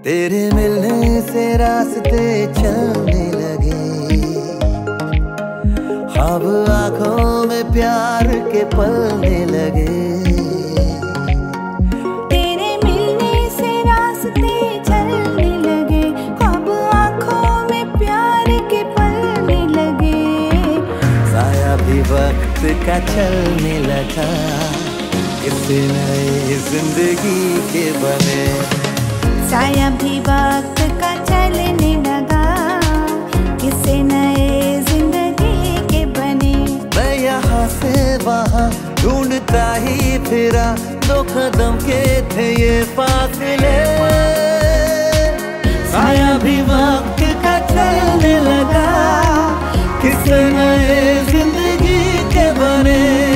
तेरे मिलने से रास्ते चलने लगे, ख्वाब आंखों में प्यार के पलने लगे। तेरे मिलने से रास्ते चलने लगे, ख्वाब आंखों में प्यार के पलने लगे। साया भी वक्त का चलने लगा, किसी नए जिंदगी के बने। साया भी वक्त का चलने लगा, किसी नए जिंदगी के बने। मैं यहाँ से वहाँ ढूंढता ही फिरा, 2 कदम के थे ये फासले। साया भी वक्त का चलने लगा, किसी नए जिंदगी के बने।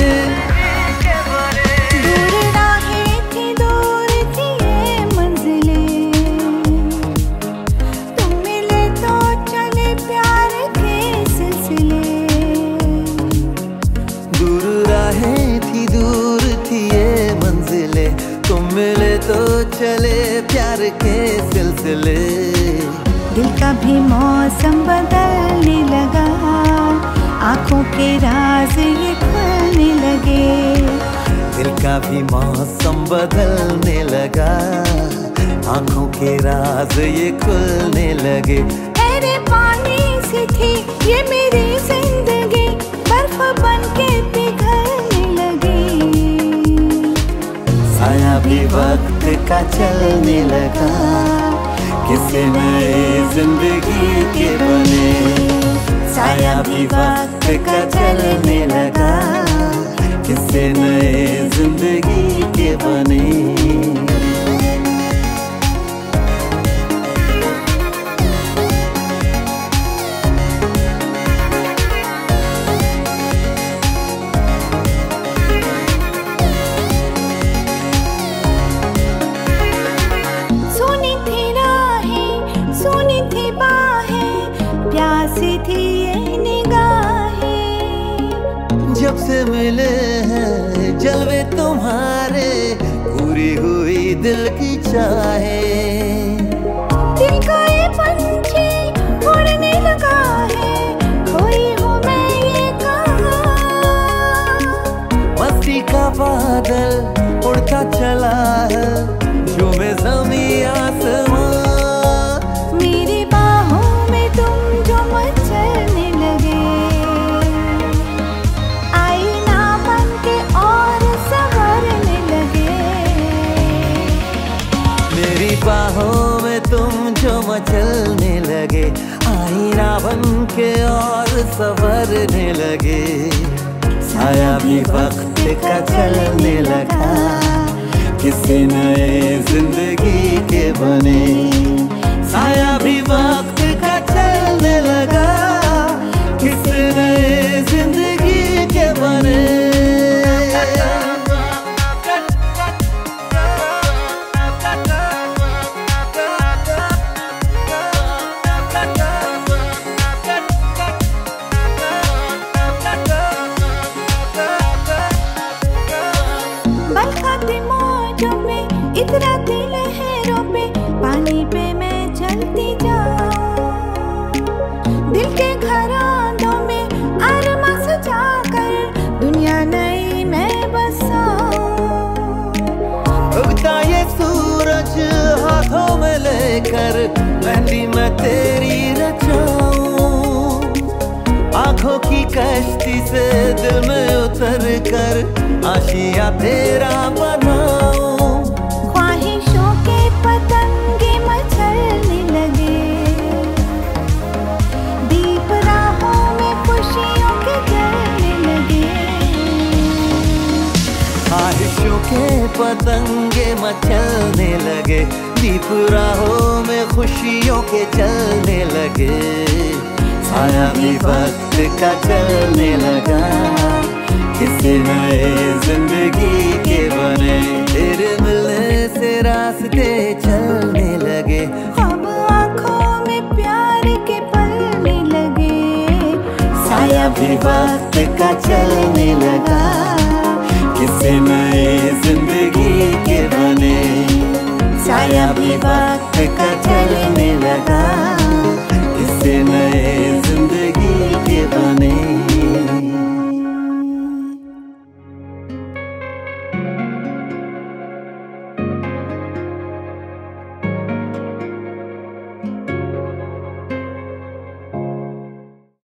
मिले तो चले प्यार के सिलसिले। दिल का भी मौसम बदलने लगा, आंखों के राज ये खुलने लगे। दिल का भी मौसम बदलने लगा, आंखों के राज ये खुलने लगे। तेरे पानी सी थी ये मेरी जिंदगी, बर्फ बन के पिघलने लगी। साया भी वक्त का चलने लगा, किसी नए जिंदगी के बने। साया भी वक्त का चलने लगा, किसी नए जिंदगी के बने। जब से मिले हैं जलवे तुम्हारे, पूरी हुई दिल की चाहे। दिल का ये पंछी उड़ने लगा है, कोई हो मैं ये कहाँ। मस्ती का बादल उड़ता चला है, झूमे ज़मीं आसमां। मेरी बाहों में तुम जो मचलने लगे, आईना बन के और संवरने लगे। मेरी बाहों में तुम जो मचलने लगे, आईना बन के और संवरने लगे। साया भी वक्त का चलने लगा, किसी नए जिंदगी के बने। साया भी वक्त का चलने लगा, किसी नए जिंदगी के बने। बरसाती मौजों में इतराती लहरों पे, पानी पे मैं चलती जाऊं। दिल के घरानों में अरमा सजा कर, दुनिया नई मैं बसाऊं। उगता ये सूरज हाथों में लेकर, मेहंदी मैं तेरी रचाऊं। आंखों की कश्ती से दिल में उतर कर, आशिया तेरा बनाऊं। ख्वाहिशों के पतंगे मचलने लगे, दीप राहों में खुशियों के जलने लगे। ख्वाहिशों के पतंगे मचलने लगे, दीप राहों में खुशियों के चलने लगे। साया भी वक्त का चलने लगा, किसी नए जिंदगी के बने। तेरे मिलने से रास्ते चलने लगे, ख्वाब आंखों में प्यार के पलने लगे। साया भी वक्त का चलने लगा, किसी नए जिंदगी के बने। साया भी वक्त का